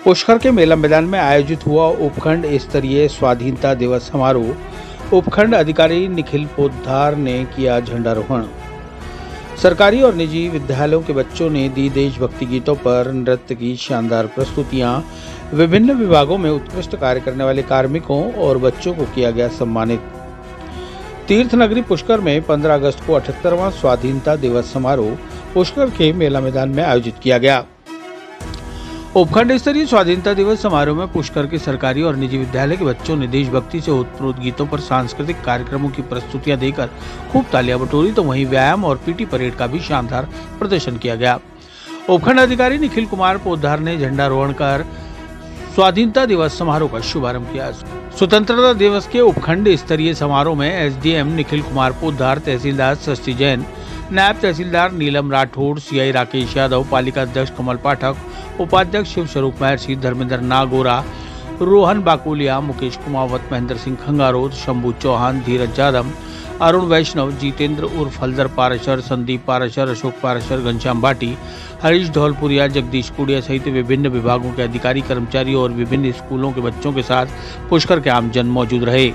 पुष्कर के मेला मैदान में आयोजित हुआ उपखंड स्तरीय स्वाधीनता दिवस समारोह। उपखंड अधिकारी निखिल पोद्दार ने किया झंडारोहण। सरकारी और निजी विद्यालयों के बच्चों ने दी देशभक्ति गीतों पर नृत्य की शानदार प्रस्तुतियां। विभिन्न विभागों में उत्कृष्ट कार्य करने वाले कार्मिकों और बच्चों को किया गया सम्मानित। तीर्थ नगरी पुष्कर में 15 अगस्त को 78वां स्वाधीनता दिवस समारोह पुष्कर के मेला मैदान में आयोजित किया गया। उपखंड स्तरीय स्वाधीनता दिवस समारोह में पुष्कर के सरकारी और निजी विद्यालय के बच्चों ने देशभक्ति से ओतप्रोत गीतों पर सांस्कृतिक कार्यक्रमों की प्रस्तुतियां देकर खूब तालियां बटोरी, तो वहीं व्यायाम और पीटी परेड का भी शानदार प्रदर्शन किया गया। उपखंड अधिकारी निखिल कुमार पोद्दार ने झंडारोहण कर स्वाधीनता दिवस समारोह का शुभारंभ किया। स्वतंत्रता दिवस के उपखंड स्तरीय समारोह में एसडीएम निखिल कुमार पोद्दार, तहसीलदार षष्ठी जैन, नायब तहसीलदार नीलम राठौड़, सीआई राकेश यादव, पालिका अध्यक्ष कमल पाठक, उपाध्यक्ष शिव स्वरूप महर्षि, धर्मेंद्र नागोरा, रोहन बाकुलिया, मुकेश कुमावत, महेंद्र सिंह खंगारोद, शंभू चौहान, धीरज जादव, अरुण वैष्णव, जितेंद्र उर्फ हल्दर पाराशर, संदीप पाराशर, अशोक पाराशर, घनश्याम भाटी, हरीश धौलपुरिया, जगदीश कुड़िया सहित विभिन्न विभागों के अधिकारी, कर्मचारी और विभिन्न स्कूलों के बच्चों के साथ पुष्कर के आमजन मौजूद रहे।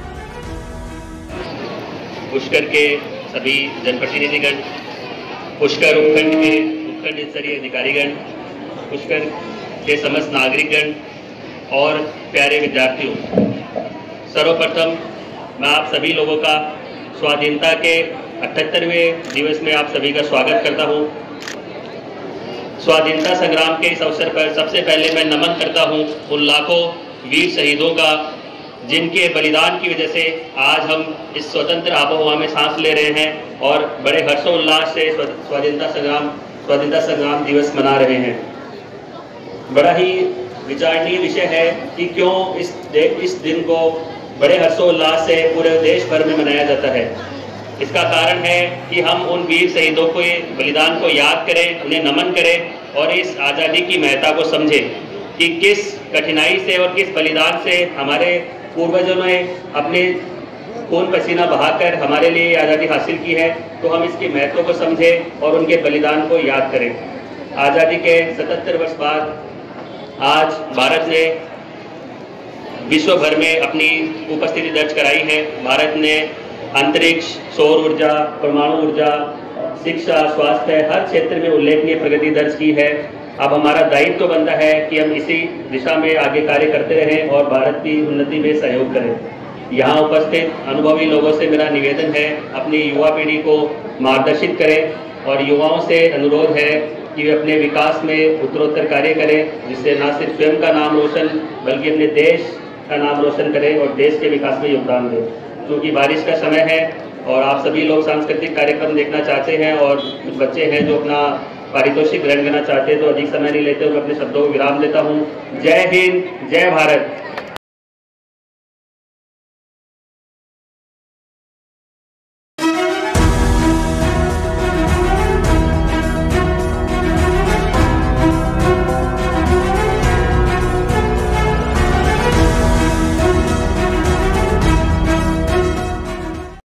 पुष्कर के सभी जनप्रतिनिधिगण, पुष्कर उपखंड के उपखंड स्तरीय अधिकारीगण, पुष्कर के समस्त नागरिकगण और प्यारे विद्यार्थियों, सर्वप्रथम मैं आप सभी लोगों का स्वाधीनता के 78वें दिवस में आप सभी का स्वागत करता हूं। स्वाधीनता संग्राम के इस अवसर पर सबसे पहले मैं नमन करता हूं उन लाखों वीर शहीदों का, जिनके बलिदान की वजह से आज हम इस स्वतंत्र आबोहवा में सांस ले रहे हैं और बड़े हर्षोल्लास से स्वाधीनता संग्राम दिवस मना रहे हैं। बड़ा ही विचारणीय विषय है कि क्यों इस दिन को बड़े हर्षोल्लास से पूरे देश भर में मनाया जाता है। इसका कारण है कि हम उन वीर शहीदों के बलिदान को याद करें, उन्हें नमन करें और इस आज़ादी की महत्ता को समझें कि किस कठिनाई से और किस बलिदान से हमारे पूर्वजों ने अपने खून पसीना बहाकर हमारे लिए आज़ादी हासिल की है। तो हम इसकी महत्व को समझें और उनके बलिदान को याद करें। आज़ादी के 77 वर्ष बाद आज भारत ने विश्व भर में अपनी उपस्थिति दर्ज कराई है। भारत ने अंतरिक्ष, सौर ऊर्जा, परमाणु ऊर्जा, शिक्षा, स्वास्थ्य, हर क्षेत्र में उल्लेखनीय प्रगति दर्ज की है। अब हमारा दायित्व बनता है कि हम इसी दिशा में आगे कार्य करते रहें और भारत की उन्नति में सहयोग करें। यहाँ उपस्थित अनुभवी लोगों से मेरा निवेदन है, अपनी युवा पीढ़ी को मार्गदर्शित करें और युवाओं से अनुरोध है कि वे अपने विकास में उत्तरोत्तर कार्य करें, जिससे न सिर्फ स्वयं का नाम रोशन बल्कि अपने देश का नाम रोशन करें और देश के विकास में योगदान दें। क्योंकि बारिश का समय है और आप सभी लोग सांस्कृतिक कार्यक्रम देखना चाहते हैं और कुछ बच्चे हैं जो अपना पारितोषिक ग्रहण करना चाहते हैं, तो अधिक समय नहीं लेते हुए अपने शब्दों को विराम देता हूँ। जय हिंद, जय भारत।